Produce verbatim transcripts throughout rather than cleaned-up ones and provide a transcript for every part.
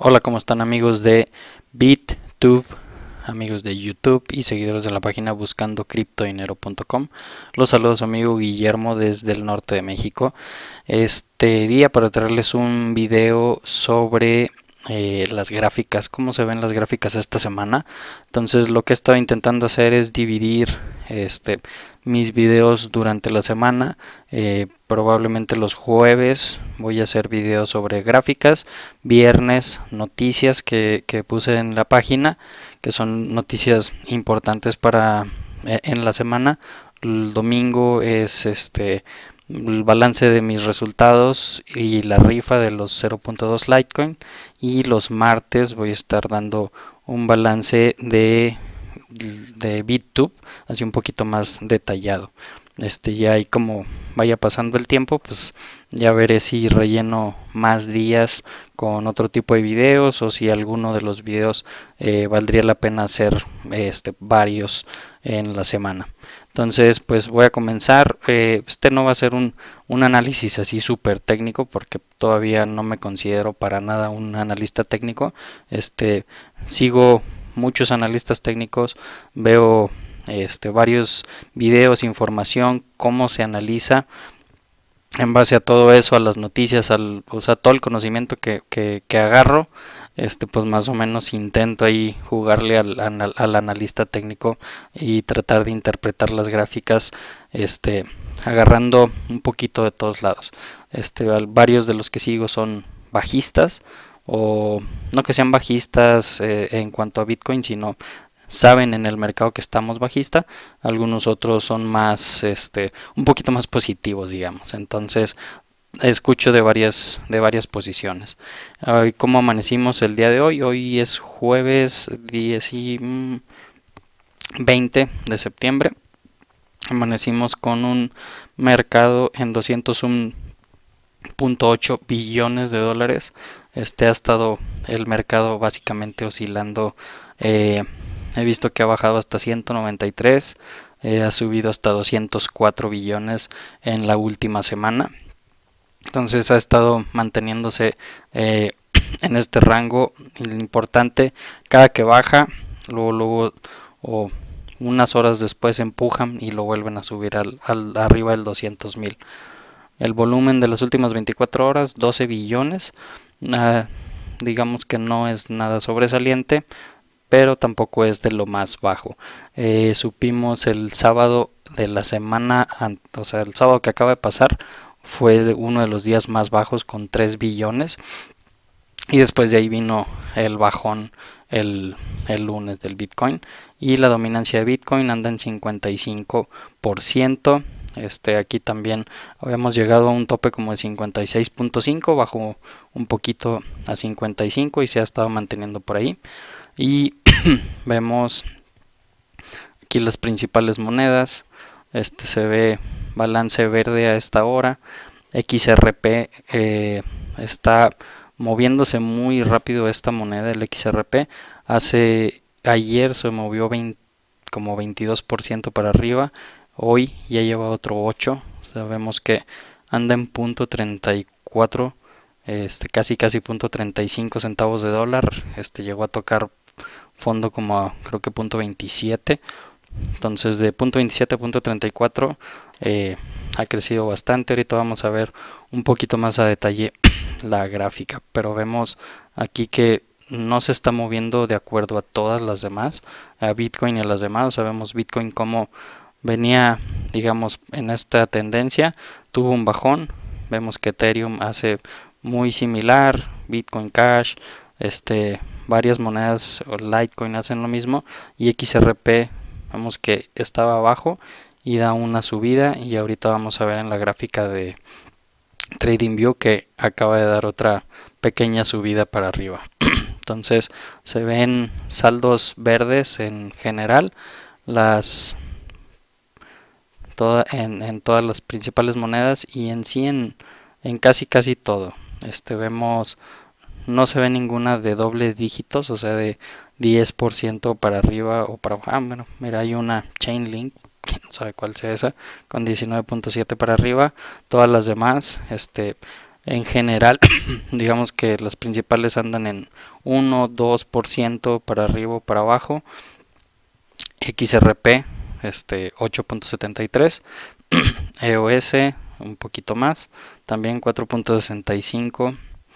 Hola, ¿cómo están amigos de BitTube, amigos de YouTube y seguidores de la página buscando cripto dinero punto com? Los saludos su amigo Guillermo desde el norte de México. Este día para traerles un video sobre eh, las gráficas, cómo se ven las gráficas esta semana. Entonces lo que he estado intentando hacer es dividir este mis videos durante la semana. Eh, probablemente los jueves voy a hacer videos sobre gráficas, viernes noticias que, que puse en la página, que son noticias importantes para eh, en la semana. El domingo es este el balance de mis resultados y la rifa de los cero punto dos Litecoin, y los martes voy a estar dando un balance de de BitTube así un poquito más detallado. Este ya ahí como vaya pasando el tiempo, pues ya veré si relleno más días con otro tipo de videos o si alguno de los videos eh, valdría la pena hacer este varios en la semana. Entonces pues voy a comenzar. Eh, este no va a ser un, un análisis así súper técnico porque todavía no me considero para nada un analista técnico. Este sigo muchos analistas técnicos, veo este varios videos, información, cómo se analiza. En base a todo eso, a las noticias, al, o sea, todo el conocimiento que, que, que agarro, este pues más o menos intento ahí jugarle al, al, al analista técnico y tratar de interpretar las gráficas, este agarrando un poquito de todos lados. Este varios de los que sigo son bajistas, o no que sean bajistas eh, en cuanto a Bitcoin, sino saben en el mercado que estamos bajista. Algunos otros son más este un poquito más positivos, digamos. Entonces escucho de varias de varias posiciones. Hoy, ¿cómo amanecimos el día de hoy? Hoy es jueves diez y veinte de septiembre. Amanecimos con un mercado en doscientos uno punto ocho billones de dólares. Este ha estado el mercado básicamente oscilando. Eh, he visto que ha bajado hasta ciento noventa y tres, eh, ha subido hasta doscientos cuatro billones en la última semana. Entonces ha estado manteniéndose eh, en este rango importante. Cada que baja, luego, luego o unas horas después empujan y lo vuelven a subir al, al arriba del doscientos mil. El volumen de las últimas veinticuatro horas, doce billones. Uh, digamos que no es nada sobresaliente, pero tampoco es de lo más bajo. Eh, supimos el sábado de la semana, o sea, el sábado que acaba de pasar, fue uno de los días más bajos con tres billones. Y después de ahí vino el bajón el, el lunes del Bitcoin. Y la dominancia de Bitcoin anda en cincuenta y cinco por ciento. Este, aquí también habíamos llegado a un tope como de cincuenta y seis punto cinco, bajó un poquito a cincuenta y cinco y se ha estado manteniendo por ahí. Y vemos aquí las principales monedas. Este se ve balance verde a esta hora. X R P eh, está moviéndose muy rápido esta moneda, el X R P. Hace ayer se movió veinte, como veintidós por ciento para arriba. Hoy ya lleva otro ocho. Sabemos que anda en punto treinta y cuatro, este casi casi punto treinta y cinco centavos de dólar. Este llegó a tocar fondo como a, creo que punto veintisiete. Entonces de punto veintisiete a punto treinta y cuatro eh, ha crecido bastante. Ahorita vamos a ver un poquito más a detalle la gráfica, pero vemos aquí que no se está moviendo de acuerdo a todas las demás, a Bitcoin y a las demás. O sea, vemos Bitcoin como venía, digamos, en esta tendencia, tuvo un bajón. Vemos que Ethereum hace muy similar, Bitcoin Cash, este, varias monedas o Litecoin hacen lo mismo, y X R P vemos que estaba abajo y da una subida, y ahorita vamos a ver en la gráfica de TradingView que acaba de dar otra pequeña subida para arriba. Entonces se ven saldos verdes en general, las toda, en, en todas las principales monedas, y en sí en, en casi casi todo. Este vemos, no se ve ninguna de doble dígitos, o sea de diez por ciento para arriba o para abajo. Ah, bueno, mira, hay una Chainlink, quién sabe cuál sea esa, con diecinueve punto siete para arriba. Todas las demás este En general, digamos que las principales andan en uno dos por ciento para arriba o para abajo. X R P este ocho punto setenta y tres, E O S un poquito más, también cuatro punto sesenta y cinco,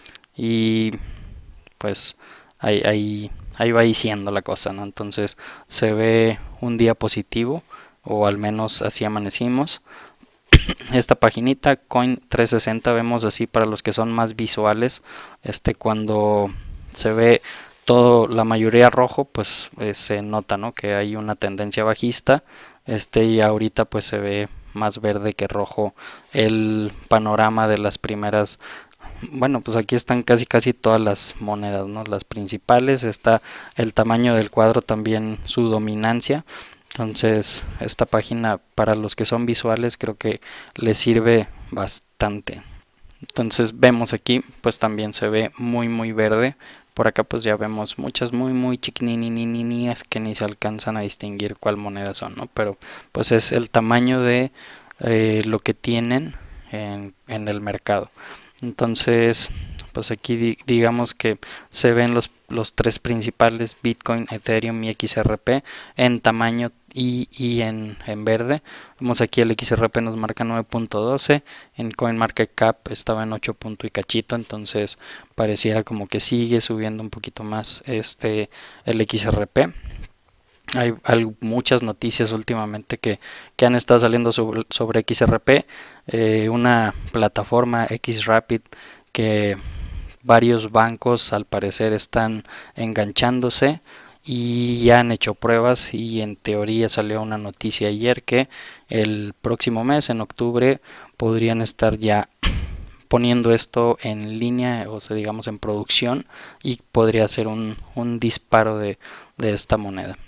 y pues ahí, ahí, ahí va diciendo la cosa, ¿no? Entonces se ve un día positivo, o al menos así amanecimos. Esta paginita Coin trescientos sesenta vemos así para los que son más visuales, este cuando se ve todo, la mayoría rojo, pues eh, se nota, ¿no?, que hay una tendencia bajista, este y ahorita pues se ve más verde que rojo el panorama de las primeras. Bueno, pues aquí están casi casi todas las monedas, ¿no? Las principales, está el tamaño del cuadro, también su dominancia. Entonces, esta página para los que son visuales creo que les sirve bastante. Entonces, vemos aquí, pues también se ve muy muy verde. Por acá pues ya vemos muchas muy muy chiquininininias que ni se alcanzan a distinguir cuál moneda son, ¿no? Pero pues es el tamaño de eh, lo que tienen en, en el mercado. Entonces, pues aquí di digamos que se ven los, los tres principales, Bitcoin, Ethereum y X R P, en tamaño y, y en, en verde. Vemos aquí el X R P nos marca nueve punto doce, en CoinMarketCap estaba en ocho punto y cachito, entonces pareciera como que sigue subiendo un poquito más este el X R P. Hay, hay muchas noticias últimamente que, que han estado saliendo sobre, sobre X R P, eh, una plataforma Xrapid que varios bancos al parecer están enganchándose y ya han hecho pruebas, y en teoría salió una noticia ayer que el próximo mes, en octubre, podrían estar ya poniendo esto en línea, o sea, digamos en producción, y podría ser un, un disparo de, de esta moneda.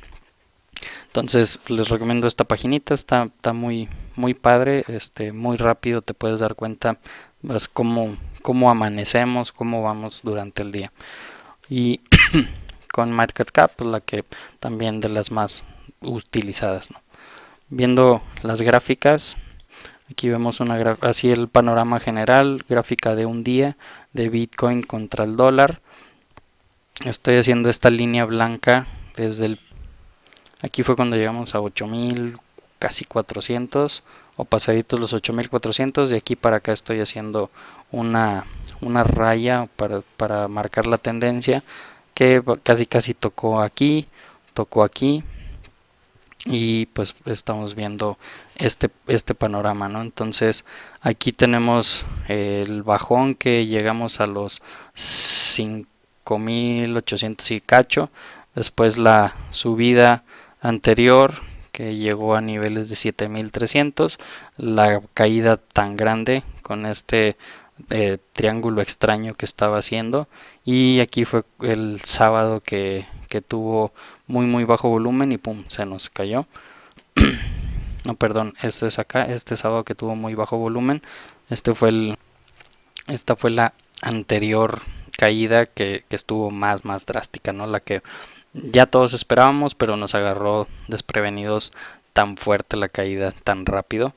Entonces les recomiendo esta paginita, está, está muy, muy padre, este, muy rápido te puedes dar cuenta pues, cómo, cómo amanecemos, cómo vamos durante el día. Y con MarketCap, pues, la que también de las más utilizadas, ¿no? Viendo las gráficas, aquí vemos una así el panorama general, gráfica de un día de Bitcoin contra el dólar. Estoy haciendo esta línea blanca desde el aquí fue cuando llegamos a ocho mil, casi cuatrocientos, o pasaditos los ocho mil cuatrocientos. De aquí para acá estoy haciendo una, una raya para, para marcar la tendencia, que casi casi tocó aquí, tocó aquí, y pues estamos viendo este, este panorama, ¿no? Entonces aquí tenemos el bajón que llegamos a los cinco mil ochocientos y cacho, después la subida anterior que llegó a niveles de siete mil trescientos, la caída tan grande con este eh, triángulo extraño que estaba haciendo, y aquí fue el sábado que, que tuvo muy muy bajo volumen y pum, se nos cayó. No, perdón, esto es acá, este sábado que tuvo muy bajo volumen, este fue el esta fue la anterior caída que, que estuvo más más drástica, ¿no? La que ya todos esperábamos, pero nos agarró desprevenidos, tan fuerte la caída, tan rápido.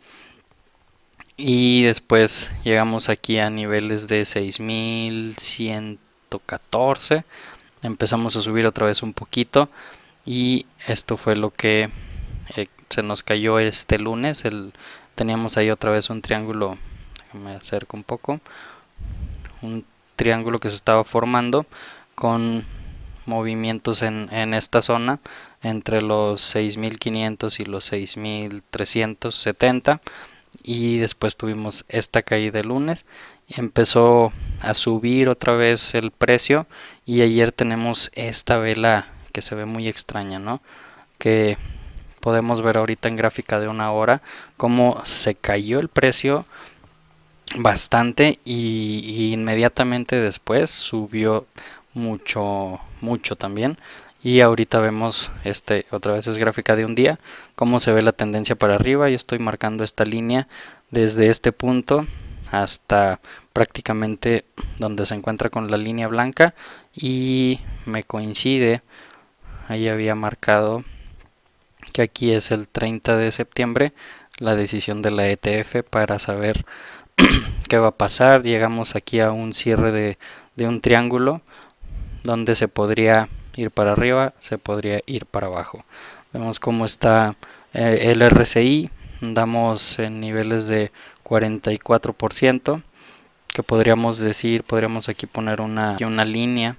Y después llegamos aquí a niveles de seis mil ciento catorce, empezamos a subir otra vez un poquito, y esto fue lo que eh, se nos cayó este lunes. El, teníamos ahí otra vez un triángulo, me acerco un poco, un triángulo que se estaba formando con movimientos en, en esta zona entre los seis mil quinientos y los seis mil trescientos setenta, y después tuvimos esta caída el lunes, empezó a subir otra vez el precio, y ayer tenemos esta vela que se ve muy extraña, ¿no? Que podemos ver ahorita en gráfica de una hora cómo se cayó el precio bastante, y, y inmediatamente después subió mucho mucho también. Y ahorita vemos este otra vez es gráfica de un día, cómo se ve la tendencia para arriba. Yo estoy marcando esta línea desde este punto hasta prácticamente donde se encuentra con la línea blanca, y me coincide, ahí había marcado que aquí es el treinta de septiembre la decisión de la E T F para saber ¿qué va a pasar? Llegamos aquí a un cierre de, de un triángulo donde se podría ir para arriba, se podría ir para abajo. Vemos cómo está eh, el R S I, andamos en niveles de cuarenta y cuatro por ciento, que podríamos decir, podríamos aquí poner una, una línea,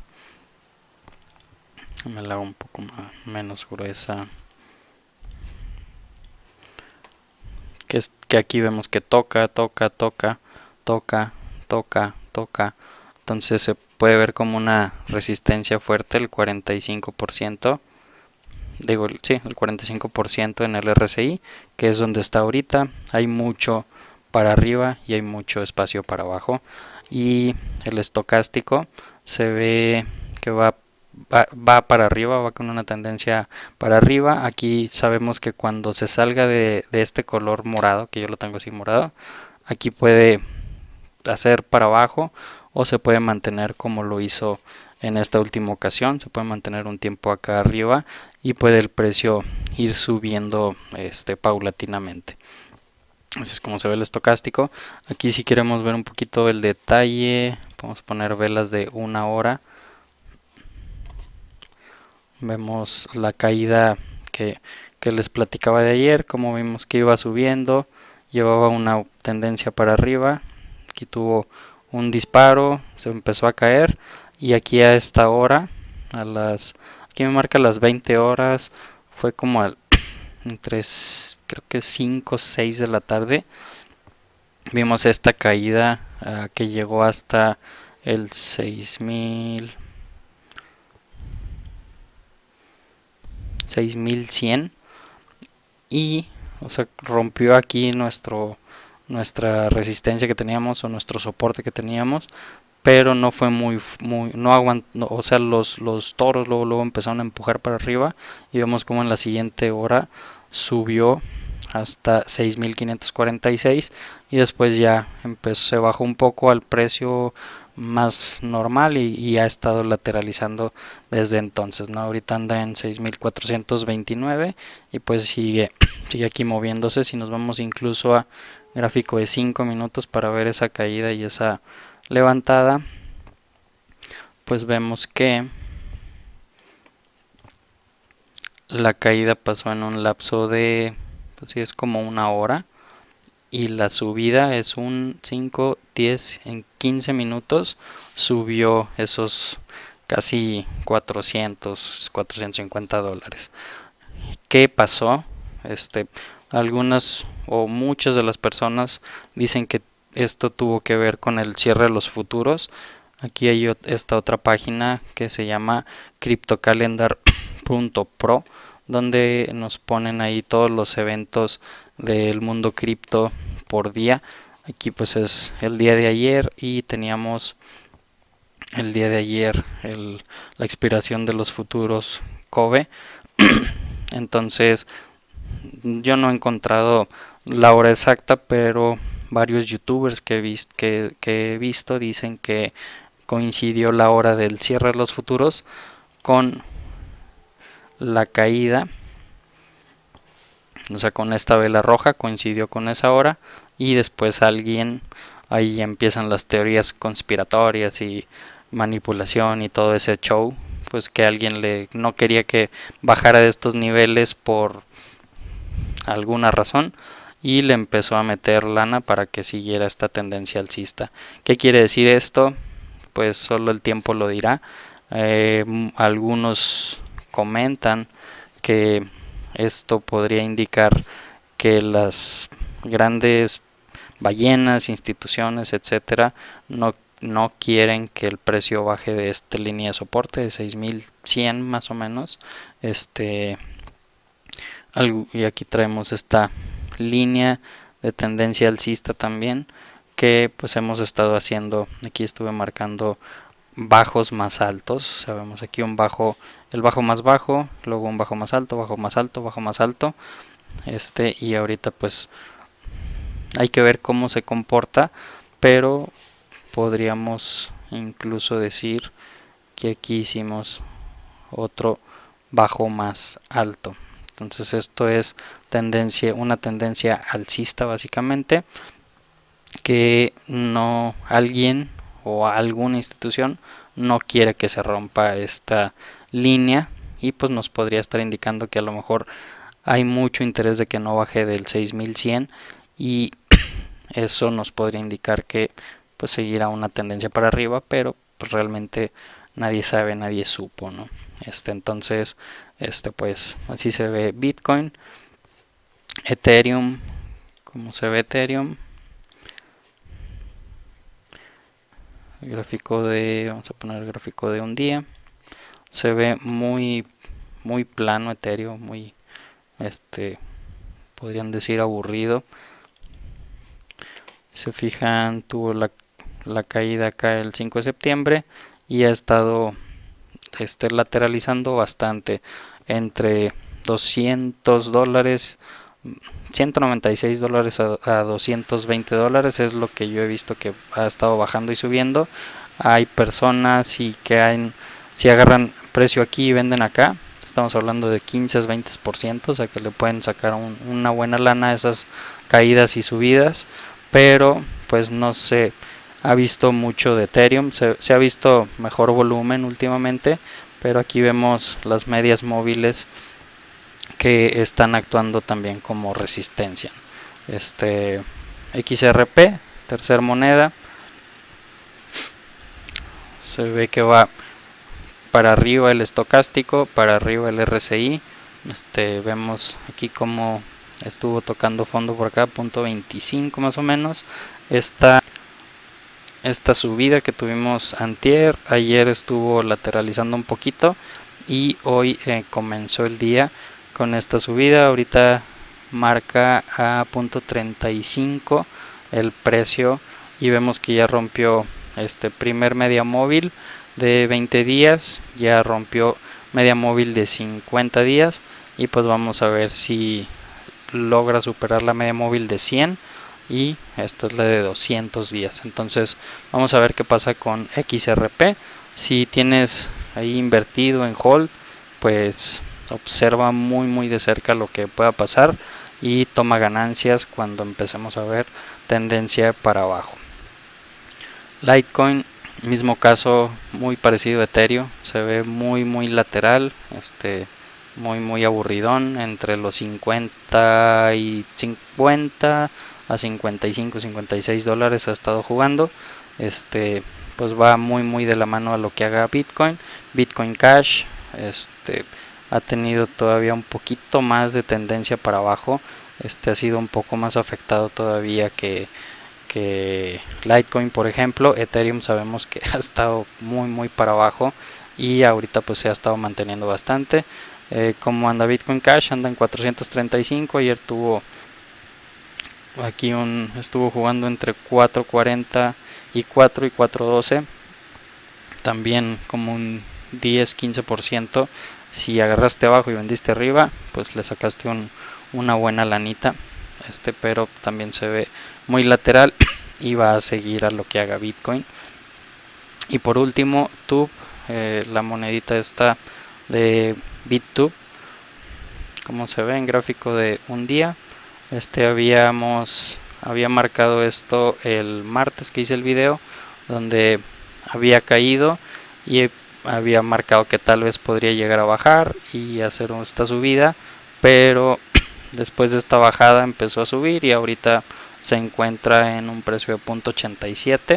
me la hago un poco más, menos gruesa, que, es, que aquí vemos que toca, toca, toca, toca, toca, toca, entonces se puede ver como una resistencia fuerte, el cuarenta y cinco por ciento, digo, sí, el cuarenta y cinco por ciento en el R S I, que es donde está ahorita. Hay mucho para arriba y hay mucho espacio para abajo, y el estocástico se ve que va, va, va para arriba, va con una tendencia para arriba. Aquí sabemos que cuando se salga de, de este color morado, que yo lo tengo así morado, aquí puede hacer para abajo o se puede mantener como lo hizo en esta última ocasión, se puede mantener un tiempo acá arriba y puede el precio ir subiendo este paulatinamente. Así es como se ve el estocástico. Aquí si queremos ver un poquito el detalle, podemos poner velas de una hora. Vemos la caída que, que les platicaba de ayer, como vimos que iba subiendo, llevaba una tendencia para arriba, aquí tuvo un disparo, se empezó a caer, y aquí a esta hora, a las, aquí me marca las veinte horas, fue como al, entre creo que cinco o seis de la tarde, vimos esta caída uh, que llegó hasta el seis mil cien, y o sea, rompió aquí nuestro nuestra resistencia que teníamos o nuestro soporte que teníamos, pero no fue muy muy no aguantó, no, o sea, los los toros luego luego empezaron a empujar para arriba y vemos como en la siguiente hora subió hasta seis mil quinientos cuarenta y seis, y después ya empezó, se bajó un poco al precio más normal y, y ha estado lateralizando desde entonces, ¿no? Ahorita anda en seis mil cuatrocientos veintinueve y pues sigue, sigue aquí moviéndose. Si nos vamos incluso a gráfico de cinco minutos para ver esa caída y esa levantada, pues vemos que la caída pasó en un lapso de, pues sí, es como una hora, y la subida es un cinco, diez, en quince minutos subió esos casi cuatrocientos, cuatrocientos cincuenta dólares. ¿Qué pasó? Este, algunas o muchas de las personas dicen que esto tuvo que ver con el cierre de los futuros. Aquí hay esta otra página que se llama cryptocalendar punto pro, donde nos ponen ahí todos los eventos del mundo cripto por día. Aquí pues es el día de ayer y teníamos el día de ayer el, la expiración de los futuros Kobe. Entonces yo no he encontrado la hora exacta, pero varios youtubers que he, visto, que, que he visto dicen que coincidió la hora del cierre de los futuros con la caída, o sea, con esta vela roja coincidió con esa hora, y después alguien, ahí empiezan las teorías conspiratorias y manipulación y todo ese show, pues que alguien le no quería que bajara de estos niveles por alguna razón y le empezó a meter lana para que siguiera esta tendencia alcista. ¿Qué quiere decir esto? Pues solo el tiempo lo dirá. Eh, algunos comentan que esto podría indicar que las grandes ballenas, instituciones, etcétera, no, no quieren que el precio baje de esta línea de soporte de seis mil cien más o menos. Este, algo, y aquí traemos esta línea de tendencia alcista también, que pues hemos estado haciendo. Aquí estuve marcando bajos más altos, sabemos aquí un bajo, el bajo más bajo, luego un bajo más alto, bajo más alto, bajo más alto, este, y ahorita pues hay que ver cómo se comporta, pero podríamos incluso decir que aquí hicimos otro bajo más alto. Entonces esto es tendencia, una tendencia alcista básicamente. que no alguien o alguna institución no quiere que se rompa esta línea, y pues nos podría estar indicando que a lo mejor hay mucho interés de que no baje del seis mil cien, y eso nos podría indicar que pues seguirá una tendencia para arriba, pero pues realmente nadie sabe, nadie supo, ¿no? Este, entonces, este pues así se ve Bitcoin. Ethereum, como se ve Ethereum, el gráfico de, vamos a poner el gráfico de un día, se ve muy muy plano Ethereum, muy este podrían decir aburrido. Se fijan, tuvo la, la caída acá el cinco de septiembre y ha estado este, lateralizando bastante entre doscientos dólares, ciento noventa y seis dólares a, a doscientos veinte dólares es lo que yo he visto que ha estado bajando y subiendo. Hay personas y que hay, si agarran precio aquí y venden acá, estamos hablando de quince a veinte por ciento, o sea que le pueden sacar un, una buena lana a esas caídas y subidas, pero pues no se ha visto mucho de Ethereum, se, se ha visto mejor volumen últimamente, pero aquí vemos las medias móviles que están actuando también como resistencia. Este X R P, tercera moneda, se ve que va para arriba el estocástico, para arriba el R S I. Este, vemos aquí como estuvo tocando fondo por acá, punto veinticinco más o menos. Esta, esta subida que tuvimos antier, ayer estuvo lateralizando un poquito y hoy eh, comenzó el día con esta subida. Ahorita marca a punto treinta y cinco el precio y vemos que ya rompió este primer media móvil de veinte días, ya rompió media móvil de cincuenta días, y pues vamos a ver si logra superar la media móvil de cien, y esta es la de doscientos días. Entonces vamos a ver qué pasa con X R P. Si tienes ahí invertido en hold, pues observa muy muy de cerca lo que pueda pasar y toma ganancias cuando empecemos a ver tendencia para abajo. Litecoin, mismo caso, muy parecido a Ethereum, se ve muy muy lateral, este muy muy aburridón, entre los cincuenta y cincuenta a cincuenta y cinco, cincuenta y seis dólares ha estado jugando. Este pues va muy muy de la mano a lo que haga Bitcoin. Bitcoin Cash este ha tenido todavía un poquito más de tendencia para abajo, este ha sido un poco más afectado todavía que que Litecoin, por ejemplo. Ethereum sabemos que ha estado muy muy para abajo y ahorita pues se ha estado manteniendo bastante. Eh, como anda Bitcoin Cash, anda en cuatrocientos treinta y cinco. Ayer tuvo aquí un estuvo jugando entre cuatro cuarenta y cuatro y cuatro doce, también como un diez quince por ciento. Si agarraste abajo y vendiste arriba, pues le sacaste un, una buena lanita. Este pero también se ve muy lateral y va a seguir a lo que haga Bitcoin. Y por último, Tube, eh, la monedita esta de BitTube, como se ve en gráfico de un día. Este habíamos había marcado esto el martes que hice el video, donde había caído y había marcado que tal vez podría llegar a bajar y hacer esta subida, pero después de esta bajada empezó a subir y ahorita se encuentra en un precio de punto ochenta y siete,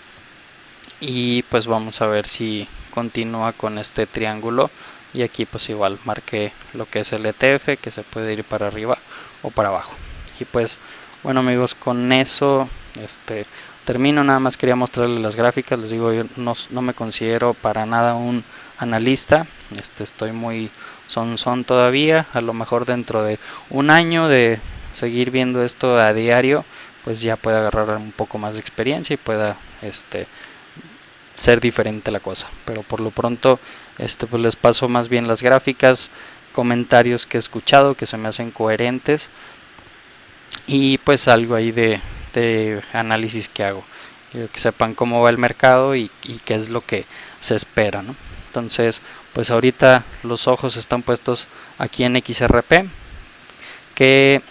y pues vamos a ver si continúa con este triángulo. Y aquí pues igual marqué lo que es el E T F, que se puede ir para arriba o para abajo. Y pues bueno amigos, con eso este termino. Nada más quería mostrarles las gráficas. Les digo, yo no, no me considero para nada un analista, este estoy muy son son todavía. A lo mejor dentro de un año de seguir viendo esto a diario, pues ya pueda agarrar un poco más de experiencia y pueda este ser diferente la cosa, pero por lo pronto este pues les paso más bien las gráficas, comentarios que he escuchado que se me hacen coherentes y pues algo ahí de, de análisis que hago, que sepan cómo va el mercado y, y qué es lo que se espera, ¿no? Entonces pues ahorita los ojos están puestos aquí en X R P, que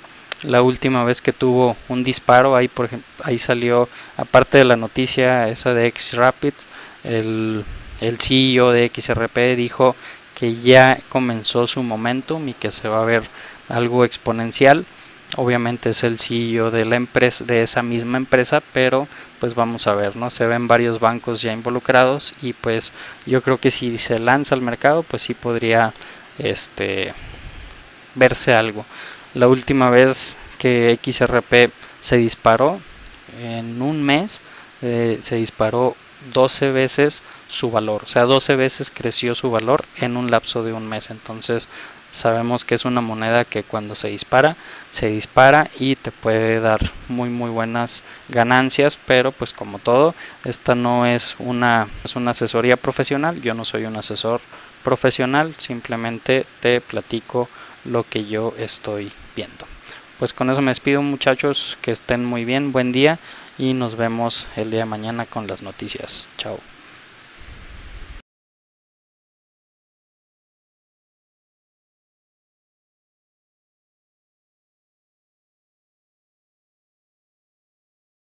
la última vez que tuvo un disparo, ahí por ejemplo, ahí salió, aparte de la noticia esa de Xrapid, el, el C E O de X R P dijo que ya comenzó su momentum y que se va a ver algo exponencial. Obviamente es el C E O de la empresa, de esa misma empresa, pero pues vamos a ver, ¿no? Se ven varios bancos ya involucrados y pues yo creo que si se lanza al mercado, pues sí podría este verse algo. La última vez que X R P se disparó en un mes, eh, se disparó doce veces su valor, o sea, doce veces creció su valor en un lapso de un mes. Entonces sabemos que es una moneda que cuando se dispara, se dispara y te puede dar muy muy buenas ganancias, pero pues como todo, esta no es una, es una asesoría profesional, yo no soy un asesor profesional, simplemente te platico lo que yo estoy viendo. Pues con eso me despido, muchachos, que estén muy bien, buen día y nos vemos el día de mañana con las noticias. Chao.